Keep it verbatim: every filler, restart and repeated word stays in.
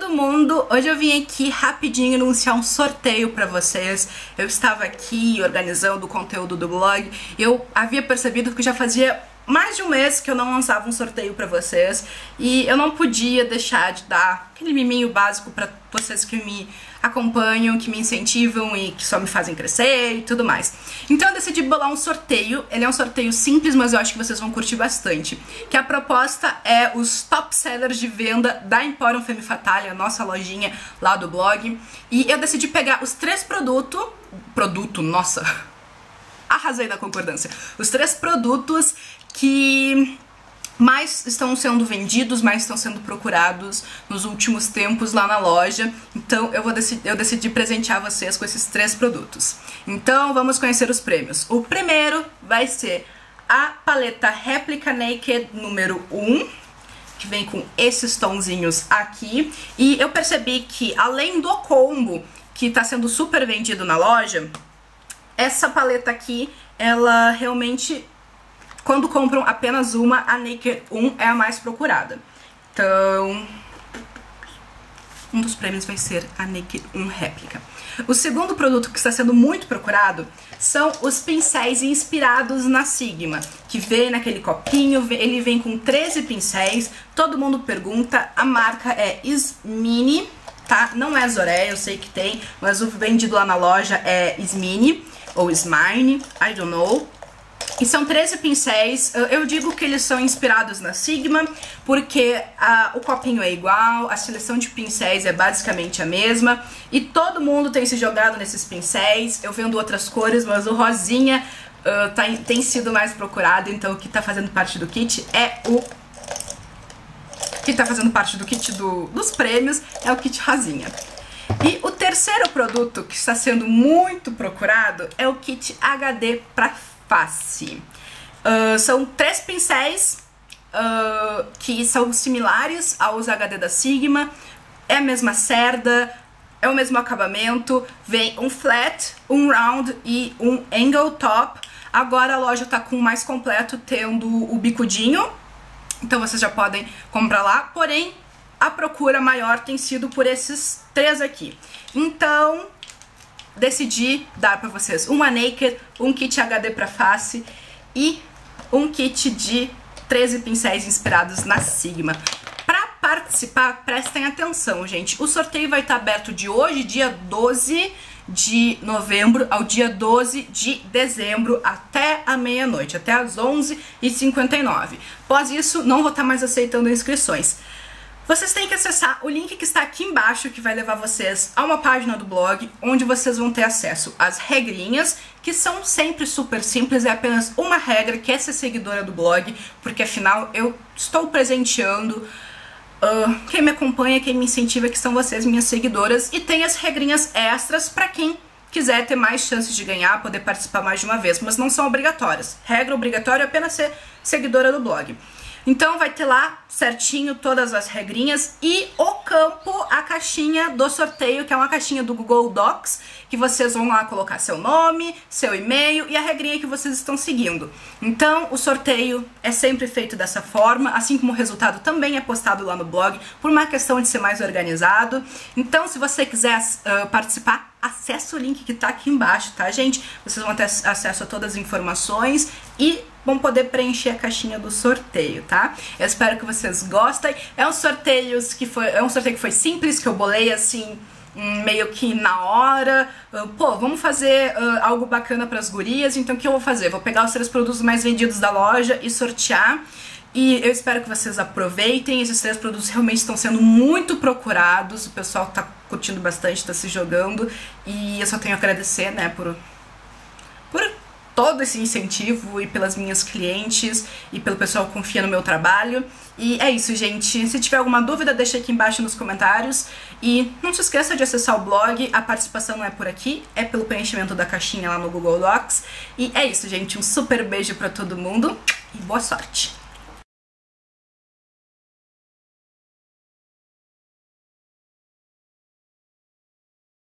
todo mundo! Hoje eu vim aqui rapidinho anunciar um sorteio pra vocês. Eu estava aqui organizando o conteúdo do blog. Eu havia percebido que já fazia mais de um mês que eu não lançava um sorteio pra vocês e eu não podia deixar de dar aquele miminho básico pra vocês que me acompanham, que me incentivam e que só me fazem crescer e tudo mais. Então eu decidi bolar um sorteio. Ele é um sorteio simples, mas eu acho que vocês vão curtir bastante. Que a proposta é os top sellers de venda da Emporium Femme Fatale, a nossa lojinha lá do blog. E eu decidi pegar os três produtos... Produto, nossa... Arrasei na concordância. Os três produtos que mais estão sendo vendidos, mais estão sendo procurados nos últimos tempos lá na loja. Então eu, vou decidi, eu decidi presentear vocês com esses três produtos. Então vamos conhecer os prêmios. O primeiro vai ser a paleta Replica Naked número um, que vem com esses tonzinhos aqui. E eu percebi que além do combo que está sendo super vendido na loja, essa paleta aqui, ela realmente, quando compram apenas uma, a Naked um é a mais procurada. Então, um dos prêmios vai ser a Naked um Réplica. O segundo produto que está sendo muito procurado são os pincéis inspirados na Sigma, que vem naquele copinho, ele vem com treze pincéis, todo mundo pergunta, a marca é Smini, tá? Não é Zoreia, eu sei que tem, mas o vendido lá na loja é Smini. Ou Smine, I don't know. E são treze pincéis. Eu digo que eles são inspirados na Sigma porque a, o copinho é igual, a seleção de pincéis é basicamente a mesma e todo mundo tem se jogado nesses pincéis. Eu vendo outras cores, mas o rosinha uh, tá, tem sido mais procurado, então o que tá fazendo parte do kit é o... O que tá fazendo parte do kit do, dos prêmios é o kit rosinha. E o terceiro produto que está sendo muito procurado é o kit H D para face. Uh, são três pincéis uh, que são similares aos H D da Sigma, é a mesma cerda, é o mesmo acabamento, vem um flat, um round e um angle top. Agora a loja está com o mais completo, tendo o bicudinho, então vocês já podem comprar lá, porém a procura maior tem sido por esses três aqui. Então, decidi dar pra vocês uma Naked, um kit H D pra face e um kit de treze pincéis inspirados na Sigma. Pra participar, prestem atenção, gente. O sorteio vai estar aberto de hoje, dia doze de novembro, ao dia doze de dezembro, até a meia-noite, até às onze e cinquenta e nove. Após isso, não vou estar mais aceitando inscrições. Vocês têm que acessar o link que está aqui embaixo, que vai levar vocês a uma página do blog, onde vocês vão ter acesso às regrinhas, que são sempre super simples, é apenas uma regra, que é ser seguidora do blog, porque afinal eu estou presenteando uh, quem me acompanha, quem me incentiva, que são vocês, minhas seguidoras, e tem as regrinhas extras para quem quiser ter mais chances de ganhar, poder participar mais de uma vez, mas não são obrigatórias. Regra obrigatória é apenas ser seguidora do blog. Então vai ter lá certinho todas as regrinhas e o campo, a caixinha do sorteio, que é uma caixinha do Google Docs, que vocês vão lá colocar seu nome, seu e-mail e a regrinha que vocês estão seguindo. Então o sorteio é sempre feito dessa forma, assim como o resultado também é postado lá no blog, por uma questão de ser mais organizado. Então se você quiser uh, participar, acesse o link que tá aqui embaixo, tá, gente? Vocês vão ter acesso a todas as informações e vão poder preencher a caixinha do sorteio, tá? Eu espero que vocês gostem. É um sorteio que foi, é um sorteio que foi simples, que eu bolei assim, meio que na hora. Uh, pô, vamos fazer uh, algo bacana pras gurias, então o que eu vou fazer? Vou pegar os três produtos mais vendidos da loja e sortear. E eu espero que vocês aproveitem. Esses três produtos realmente estão sendo muito procurados. O pessoal tá curtindo bastante, tá se jogando. E eu só tenho a agradecer, né, por... por todo esse incentivo e pelas minhas clientes e pelo pessoal que confia no meu trabalho. E é isso, gente. Se tiver alguma dúvida, deixa aqui embaixo nos comentários. E não se esqueça de acessar o blog. A participação não é por aqui, é pelo preenchimento da caixinha lá no Google Docs. E é isso, gente. Um super beijo pra todo mundo e boa sorte!